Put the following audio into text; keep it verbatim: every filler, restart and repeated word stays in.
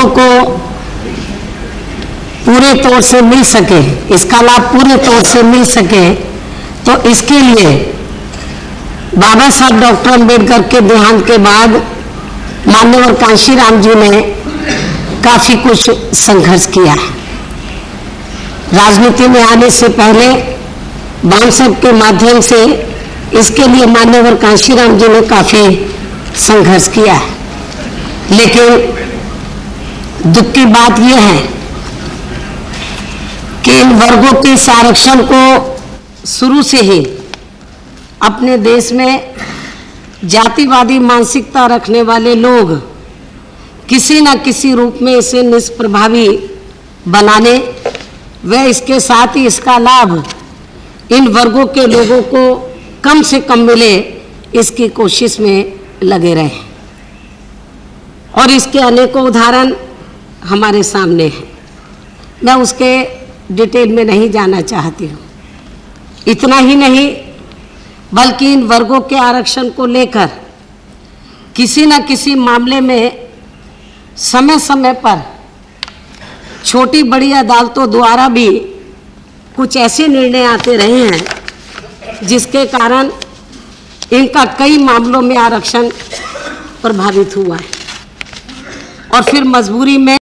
को पूरे तौर से मिल सके, इसका लाभ पूरे तौर से मिल सके, तो इसके लिए बाबा साहब डॉक्टर अम्बेडकर के देहांत के बाद माननीय कांशीराम जी ने काफी कुछ संघर्ष किया है। राजनीति में आने से पहले बांसब के माध्यम से इसके लिए माननीय कांशीराम जी ने काफी संघर्ष किया है। लेकिन दुख की बात यह है कि इन वर्गों के आरक्षण को शुरू से ही अपने देश में जातिवादी मानसिकता रखने वाले लोग किसी न किसी रूप में इसे निष्प्रभावी बनाने व इसके साथ ही इसका लाभ इन वर्गों के लोगों को कम से कम मिले, इसकी कोशिश में लगे रहे और इसके अनेकों उदाहरण हमारे सामने हैं। मैं उसके डिटेल में नहीं जाना चाहती हूँ। इतना ही नहीं बल्कि इन वर्गों के आरक्षण को लेकर किसी न किसी मामले में समय समय पर छोटी बड़ी अदालतों द्वारा भी कुछ ऐसे निर्णय आते रहे हैं जिसके कारण इनका कई मामलों में आरक्षण प्रभावित हुआ है और फिर मजबूरी में